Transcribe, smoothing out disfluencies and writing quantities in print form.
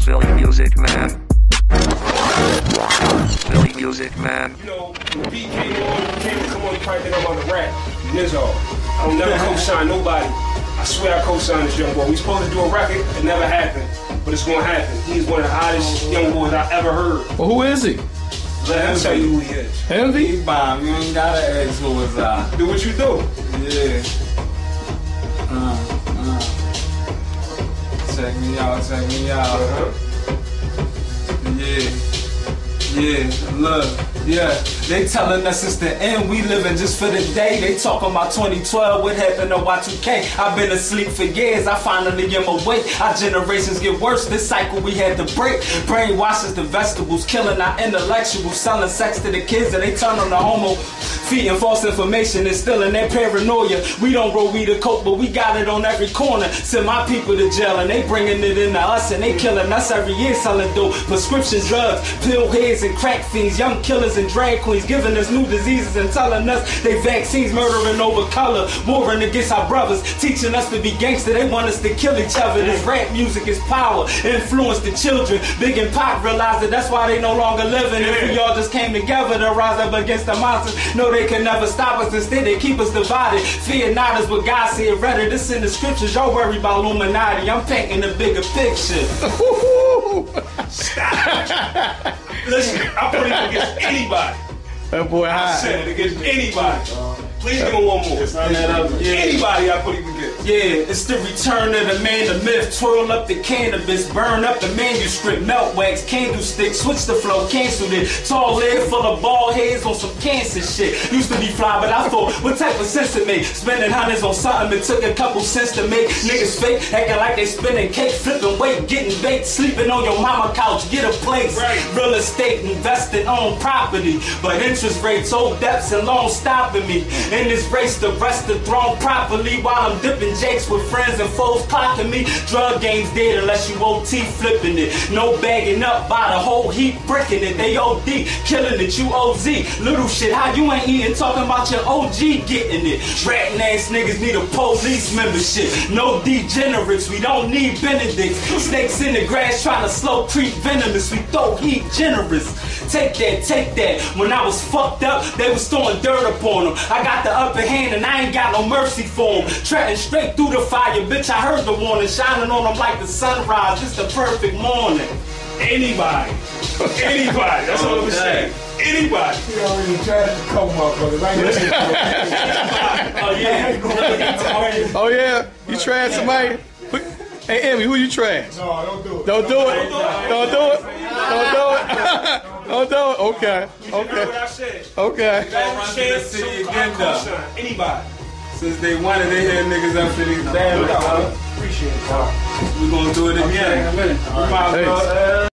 Philly Music Man. Philly Music Man. You know, when B came to come on, you probably think I'm on the rap. Nizzo. I don't never co-sign nobody. I swear I co-signed this young boy. We supposed to do a record, it never happened. But it's gonna happen. He's one of the hottest young boys I ever heard. Well, who is he? Let him tell you who he is. Envy? He bomb. You ain't gotta ask who was I. Do what you do. Yeah. Check me out, check me out. Yeah, look, yeah. They telling us it's the end, we living just for the day. They talking about 2012, what happened to Y2K? I've been asleep for years, I finally am awake. Our generations get worse, this cycle we had to break. Brainwashes the vegetables, killing our intellectuals, selling sex to the kids and they turn on the homo. Feeding false information, instilling their paranoia. We don't grow weed or coke, but we got it on every corner. Send my people to jail and they bringing it into us and they killing us every year selling dope. Prescription drugs, pill heads and crack fiends, young killers and drag queens, giving us new diseases and telling us they vaccines, murdering over color, warring against our brothers, teaching us to be gangster. They want us to kill each other. This rap music is power, influence the children. Big and Pop realize that that's why they no longer living. If we all just came together to rise up against the monsters, no, they can never stop us. Instead, they keep us divided. Fear not is what God said. Rather, this in the scriptures. Y'all worry about Illuminati. I'm painting a bigger picture. Stop. Listen, I put it against anybody. That boy high. I said it against anybody. Please give him one more. Anybody I put him against. Yeah, it's the return of the man, the myth. Twirl up the cannabis, burn up the manuscript, melt wax, candlestick, switch the flow, cancel it. Tall head full of bald heads on some cancer shit. Used to be fly, but I thought, what type of sense it made? Spending hundreds on something, it took a couple cents to make. Niggas fake, acting like they spinning cake, flipping weight, getting baked, sleeping on your mama couch, get a place. Right. Real estate, investing on property, but interest rates, old debts and loans stopping me. In this race, the rest the throne properly while I'm dipping jakes with friends and foes clocking me. Drug game's dead unless you OT flipping it. No bagging up by the whole heap, bricking it. They OD, killing it, you OZ. Little shit, how you ain't eating, talking about your OG getting it. Ratting ass niggas need a police membership. No degenerates, we don't need Benedicts. Snakes in the grass trying to slow creep venomous. We throw heat generous. Take that, take that. When I was fucked up, they was throwing dirt upon them. I got the upper hand and I ain't got no mercy for them. Treading straight through the fire, bitch, I heard the warning. Shining on them like the sunrise, it's the perfect morning. Anybody. Anybody. That's all I'm saying. Anybody. You already tried to come, motherfuckers. Oh yeah. Oh yeah? You trash somebody? Hey, Emmy, who you trash? No, don't do it. Don't do it. Don't do it. Don't do it. Don't do it. Okay. You heard Okay. what I said. Okay. Run to the city again, though. Anybody. Since they wanted to hear niggas up to these damn. Appreciate it. We gonna do it again. We might as well.